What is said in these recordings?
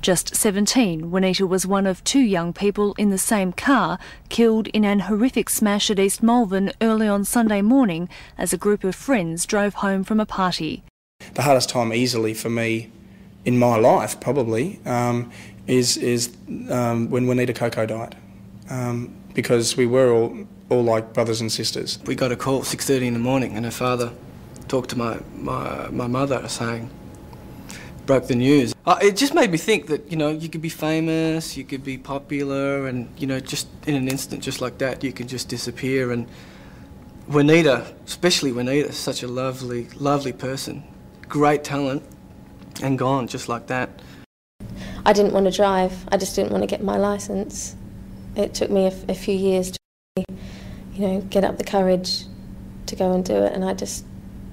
Just 17, Juanita was one of 2 young people in the same car killed in an horrific smash at East Malvern early on Sunday morning as a group of friends drove home from a party. The hardest time easily for me in my life probably is when Juanita Coco died, because we were all like brothers and sisters. We got a call at 6:30 in the morning and her father talked to my mother saying, broke the news. It just made me think that, you know, you could be famous, you could be popular, and, you know, just in an instant, just like that, you can just disappear. And Juanita, especially Juanita, such a lovely, lovely person, great talent, and gone just like that. I didn't want to drive, I just didn't want to get my licence. It took me a few years to, you know, get up the courage to go and do it, and I just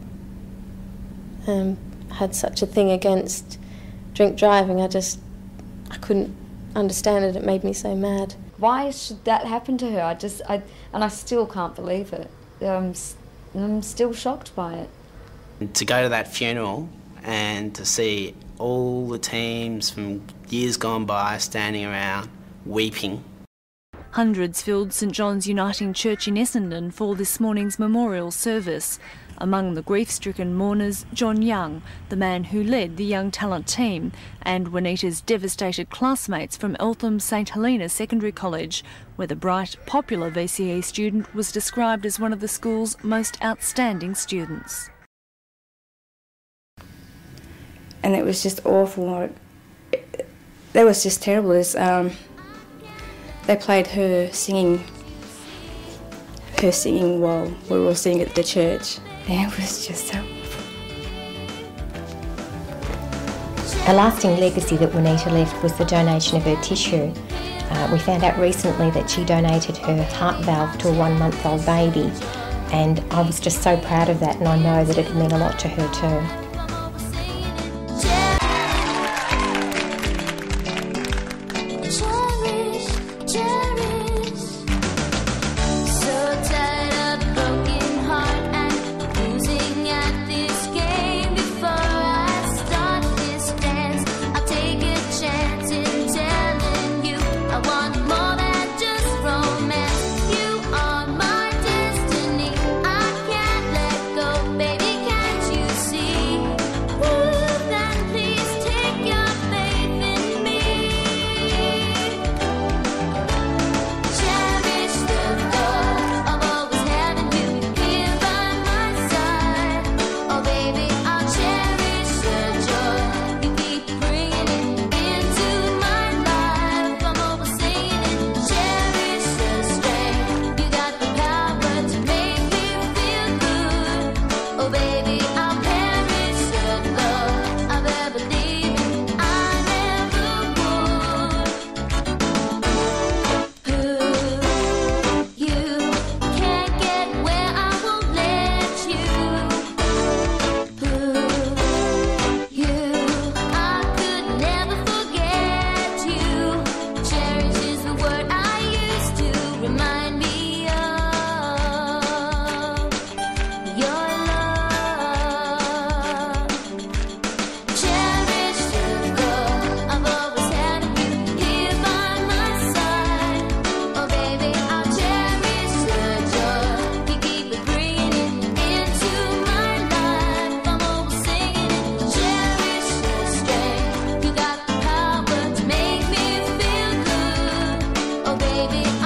had such a thing against drink driving. I couldn't understand it. It made me so mad. Why should that happen to her? And I still can't believe it. I'm still shocked by it. To go to that funeral and to see all the teams from years gone by standing around weeping. Hundreds filled St John's Uniting Church in Essendon for this morning's memorial service. Among the grief-stricken mourners, John Young, the man who led the young talent team, and Juanita's devastated classmates from Eltham St Helena Secondary College, where the bright, popular VCE student was described as one of the school's most outstanding students. And it was just awful. That was just terrible. They played her singing while we were all singing at the church. And it was just so awful. A lasting legacy that Juanita left was the donation of her tissue. We found out recently that she donated her heart valve to a 1-month-old baby, and I was just so proud of that, and I know that it meant a lot to her too. Baby